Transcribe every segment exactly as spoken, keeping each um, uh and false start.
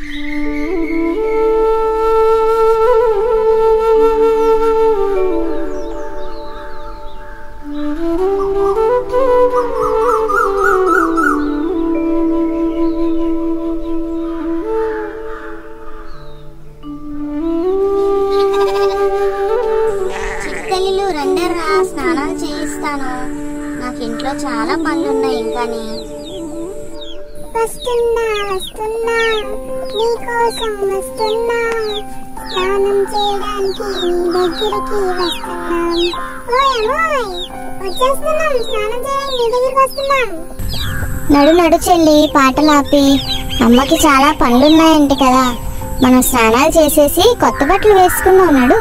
చిక్కలిలు రండరా, స్నానం చేయిస్తాను. నాకు ఇంట్లో చాలా పనులు ఉన్నాయి. ఇంకాని వస్తున్నా వస్తున్నా నీకోసం వస్తున్నా, స్నానం చేయడానికి నీ దగ్గరికి వస్తున్నా. ఓయ్ ఓయ్ వచ్చేస్తున్నాం, స్నానం చేయడానికి నీ దగ్గరికి వస్తున్నాం. నడు నడు చెల్లి, పాటలాపి. అమ్మకి చాలా పనులున్నాయంట కదా, మనం స్నానాలు చేసేసి కొత్త బట్టలు వేసుకున్నాం. నడు.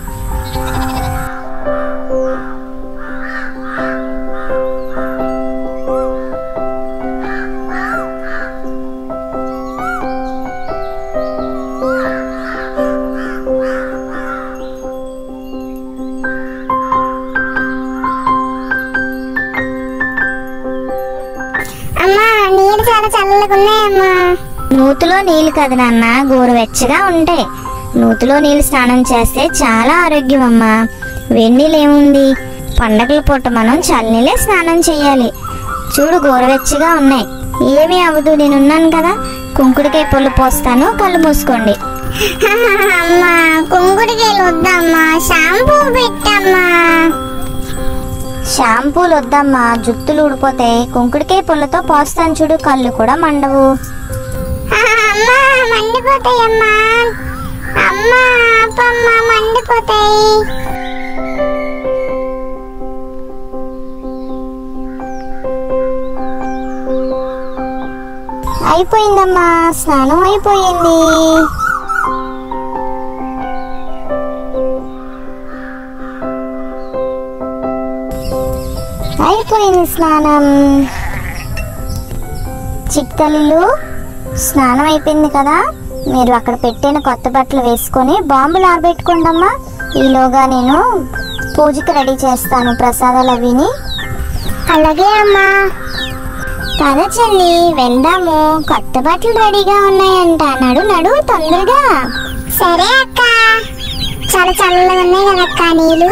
నూతిలో నీళ్ళు కదా నాన్న, గోరువెచ్చగా ఉంటాయి. నూతిలో నీళ్ళు స్నానం చేస్తే చాలా ఆరోగ్యం అమ్మా. వెన్నీళ్ళు ఏముంది, పండగల పూట మనం చల్లనీళ్ళే స్నానం చేయాలి. చూడు గోరువెచ్చగా ఉన్నాయి, ఏమీ అవ్వదు. నేనున్నాను కదా. కుంకుడికాయ పొల్లు పోస్తాను, కళ్ళు మూసుకోండి. అమ్మా కుంకుడికాయలు వద్దమ్మా, షాంపూ పెట్టమ్మా. షాంపూలు వద్దమ్మా, జుత్తులు ఊడిపోతాయి. కుంకుడికాయ పొల్లతో పోస్తాను చూడు, కళ్ళు కూడా మండవు. అమ్మా మండిపోతాయమ్మా, అమ్మా ఆపమ్మా, మండిపోతాయి. అయిపోయిందమ్మా, స్నానం అయిపోయింది. అయిపోయింది స్నానం. చిక్కలు స్నానం అయిపోయింది కదా, మీరు అక్కడ పెట్టిన కొత్త బట్టలు వేసుకొని బాంబులు ఆరబెట్టుకోండి అమ్మా. ఈలోగా నేను పూజకి రెడీ చేస్తాను ప్రసాదాలు అవిని. అలాగే అమ్మా. పద చెల్లి వెళ్దాము, కొత్త బట్టలు రెడీగా ఉన్నాయంట. నడు నడు తొందరగా. సరే అక్క, చాలా చల్లగా ఉన్నాయి కదా అక్క నీళ్ళు.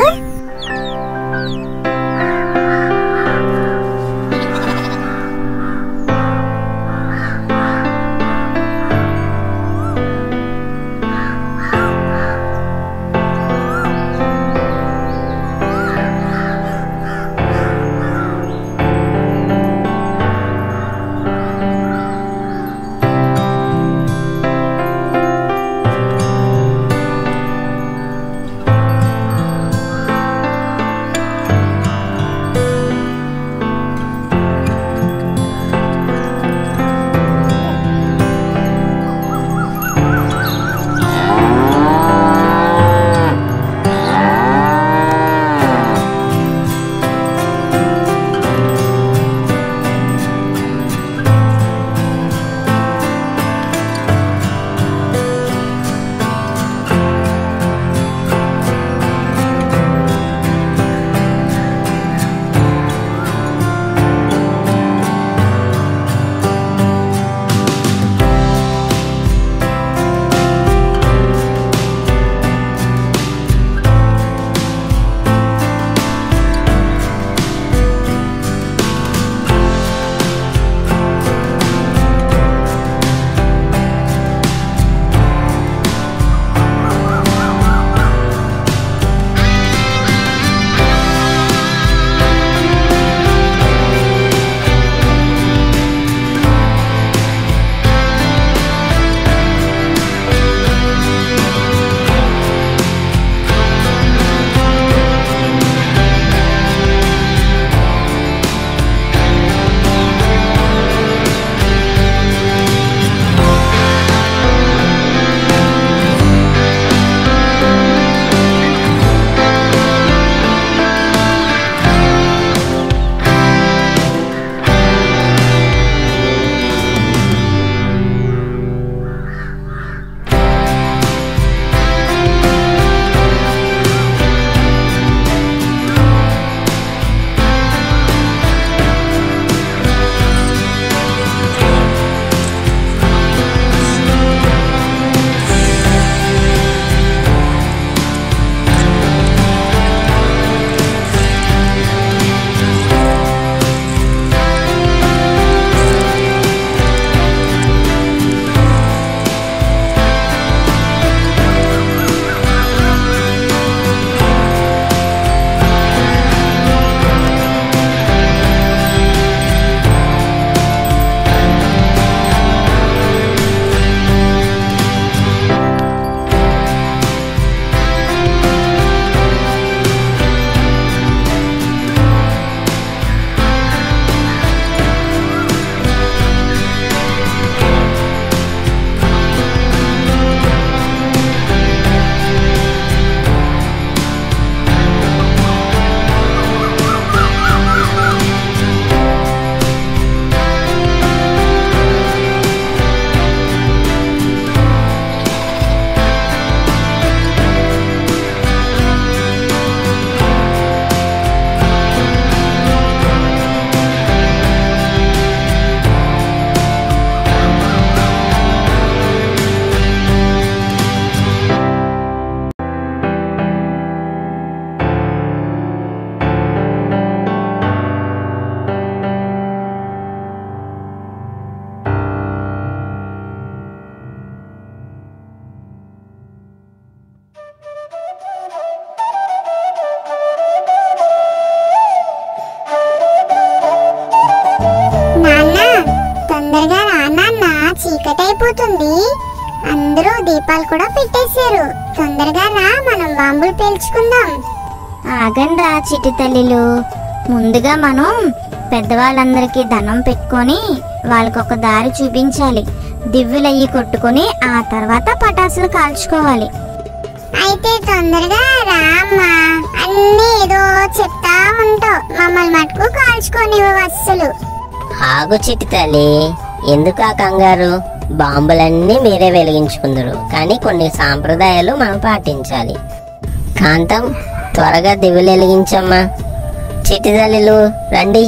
అయిపోతుంది. అందరూ దీపాలు కూడా పెట్టేశారు. తొందరగా రా, మనం బాంబులు పేల్చుకుందాం. ఆగండి రా చిట్టి తల్లిలు, ముందుగా మనం పెద్దవాళ్ళందరికీ దండం పెట్టుకొని వాళ్ళకి ఒక దారి చూపించాలి. దివ్వులయ్యి కొట్టుకొని ఆ తర్వాత పటాసులు కాల్చుకోవాలి. అయితే తొందరగా రామ్మా, అన్నీ ఏదో చెప్తా ఉంటావు, మమ్మల్ని మటుకు కాల్చుకోనివ్వు అస్సలు. ఆగు చిట్టి తల్లి, ఎందుకు ఆ కంగారు? బాంబులన్నీ మీరే వెలిగించుకుందరు, కానీ కొన్ని సాంప్రదాయాలు మనం పాటించాలి. కాంతం, త్వరగా దివ్వులు వెలిగించమ్మా. చిట్టి తల్లిలు రండి.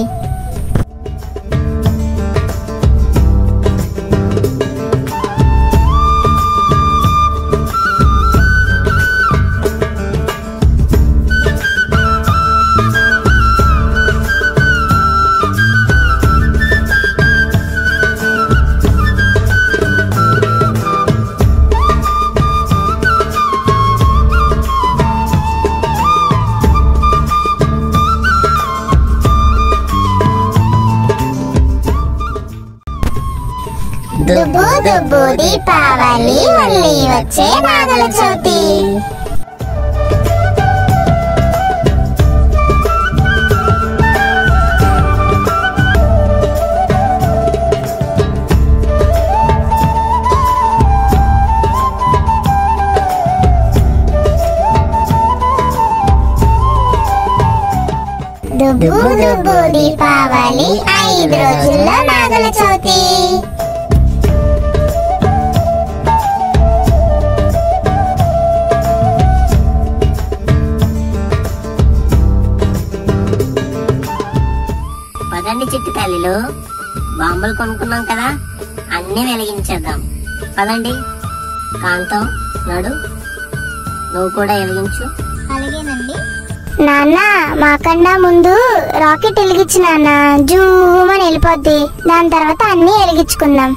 దుబ్బు దుబ్బు దీపావళి, మళ్ళీ వచ్చే నాగల చవితి. దుబ్బు దుబ్బు దీపావళి, ఐదు రోజుల్లో నాగల చవితి. పదండి చిట్టి తల్లిలు, బాంబులు కొనుక్కున్నాం కదా, అన్నీ వెలిగించేద్దాం. పదండి. కాంతం, నడు, నువ్వు కూడా వెలిగించు. అలాగేనండి. నాన్న, మాకన్నా ముందు రాకెట్ వెలిగించు నాన్న, జూమని వెళ్ళిపోద్ది. దాని తర్వాత అన్ని వెలిగించుకుందాం.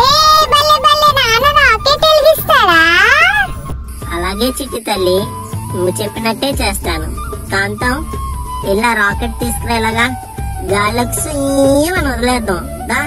అలాగే చిట్టి తల్లి, నువ్వు చెప్పినట్టే చేస్తాను. కాంతం, ఇలా రాకెట్ తీసుకునేలాగా గాలికి సుయ్యమని వదిలేద్దాం. దా.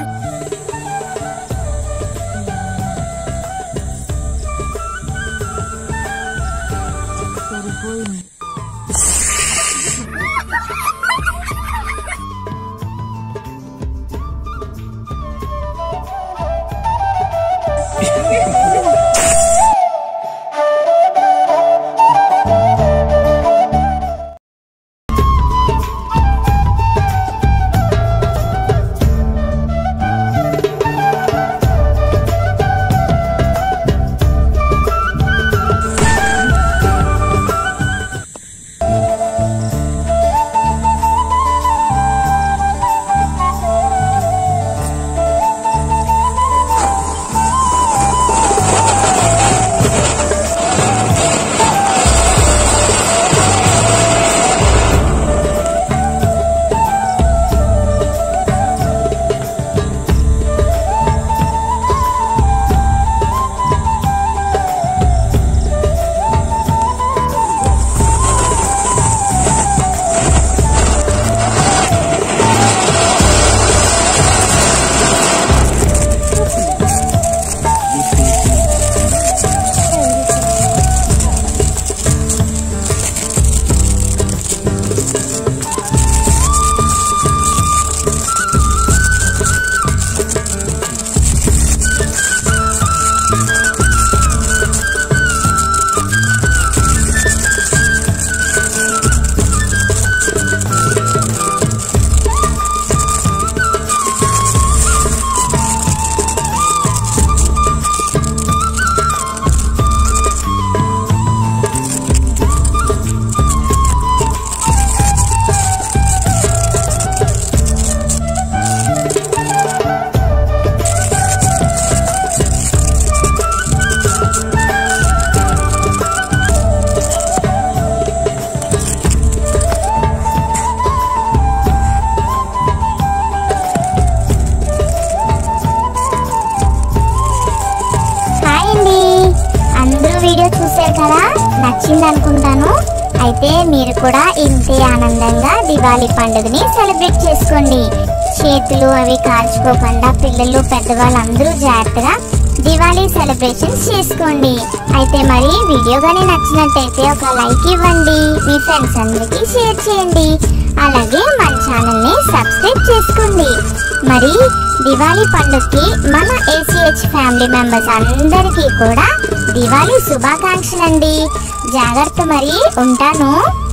నచ్చింది అనుకుంటాను. అయితే మీరు కూడా ఇంతే ఆనందంగా దివాళీ పండుగని సెలబ్రేట్ చేసుకోండి. చేతులు అవి కాల్చుకోకుండా పిల్లలు పెద్దవాళ్ళు అందరూ జాగ్రత్తగా దివాళీ సెలబ్రేషన్స్ చేసుకోండి. అయితే మరి వీడియో కానీ నచ్చినట్టయితే ఒక లైక్ ఇవ్వండి, మీ ఫ్రెండ్స్ అందరికీ షేర్ చేయండి, అలాగే మన ఛానల్ని సబ్స్క్రైబ్ చేసుకోండి. మరి దివాళీ పండుగకి మన ఏసీహెచ్ ఫ్యామిలీ మెంబర్స్ అందరికీ కూడా దివాళీ శుభాకాంక్షలండి. జాగ్రత్త, మరి ఉంటాను.